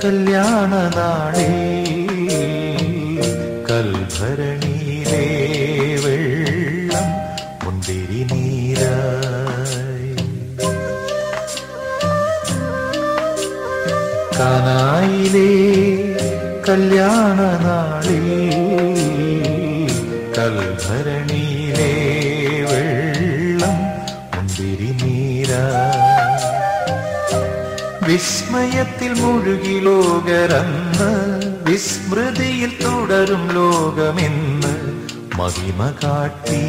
കല്യാണ നാളിൽ കൽഭരണിയിലെ വെള്ളം മുന്തിരി നീരായി. കാനായിലെ കല്യാണ നാളിൽ കൽഭരണിയിലെ വെള്ളം മുന്തിരി നീരായി. വിസ്മയത്തിൽ മുഴുകി ലോകരന്ന് വിസ്മൃതിയിൽ തുടരും ലോകമെന്ന് മഹിമ കാട്ടി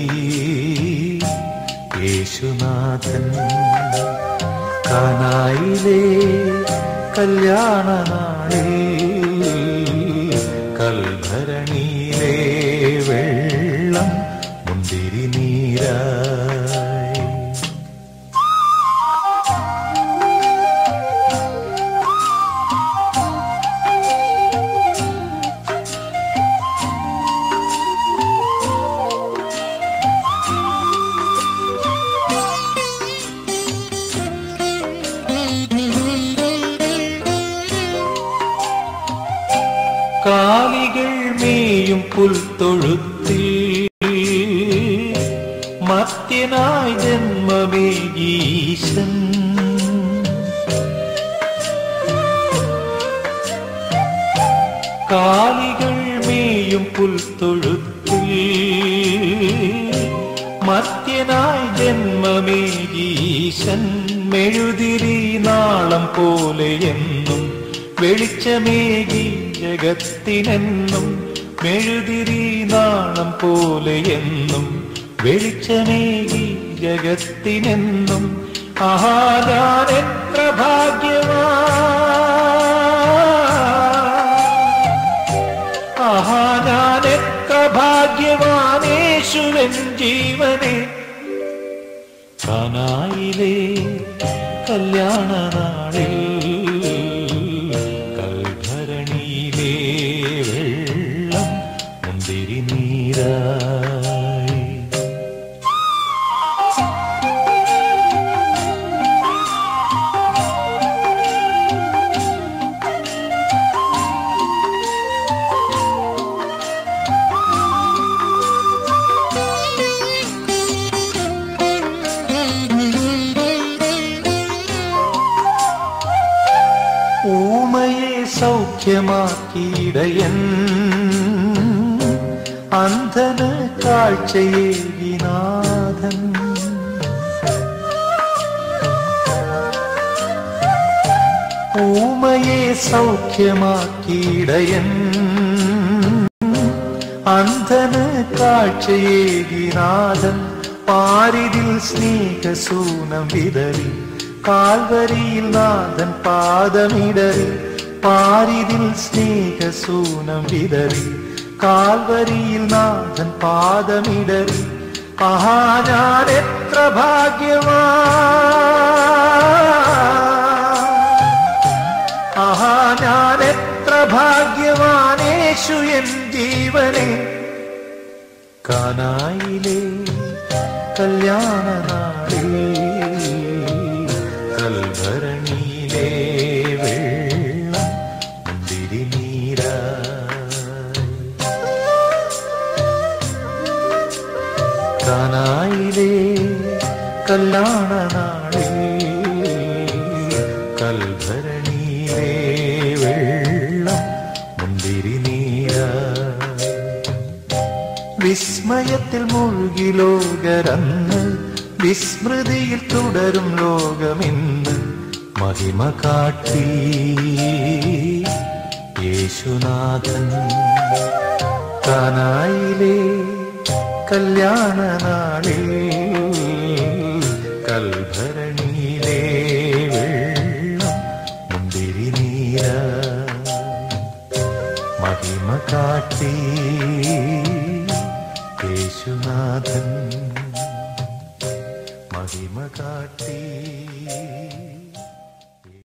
യേശുനാഥൻ. കാനായിലെ കല്യാണ നാളിൽ കൽഭരണിയിലെ വെള്ളം മുന്തിരി നീരായി. കാലികൾ മേയും പുൽത്തൊഴുത്തിൽ മർത്യനായി ജന്മമേകീശൻ. കാലികൾ മേയും പുൽത്തൊഴുത്തിൽ മർത്യനായി ജന്മമേകീശൻ. മെഴുതിരി നാളം പോലെയെന്നും വെളിച്ചമേകി ജഗത്തിനെന്നും. മെഴുതിരി നാളം പോലെയെന്നും വെളിച്ചമേകി ജഗത്തിനെന്നും. ആഹാ ഞാൻ എത്ര ഭാഗ്യവാൻ, ആഹാ ഞാൻ എത്ര ഭാഗ്യവാൻ യേശുവൻ ജീവനെ. കാനായിലെ കല്യാണ നാളിൽ കൽഭരണിയിലെ വെള്ളം മുന്തിരി നീരായി. ഊമയെ സൗഖ്യമാക്കിയിടയൻ അന്ധന് കാഴ്ചയേകി നാഥൻ. ഊമയെ സൗഖ്യമാക്കിയിടയൻ അന്ധന് കാഴ്ചയേകി നാഥൻ. പാരിതിൽ സ്നേഹസൂനം വിതറി കാൽവരിയിൽ നാഥൻ പാദമിടറി. പാരിതിൽ സ്നേഹസൂനം വിതറി കാൽവരിയിൽ നാഥൻ പാദമിടറി. ആഹാ ഞാൻ എത്ര ഭാഗ്യവാൻ, ആഹാ ഞാൻ എത്ര ഭാഗ്യവാൻ യേശു എൻ ജീവനെ. കാനായിലെ കല്യാണ നാളിൽ കൽഭരണിയിലെ വെള്ളം മുന്തിരി നീരായി. കാനായിലെ കല്യാണ നാളിൽ കൽഭരണിയിലെ വെള്ളം മുന്തിരി നീരായി. വിസ്മയത്തിൽ മുഴുകി ലോകരന്ന് വിസ്മൃതിയിൽ തുടരും ലോകമെന്ന് മഹിമ കാട്ടി യേശുനാഥൻ. കാനായിലെ കല്യാണ നാളിൽ കൽഭരണിയിലെ വെള്ളം മുന്തിരി നീരായി. മഹിമ കാട്ടി യേശുനാഥൻ. മഹിമ കാട്ടി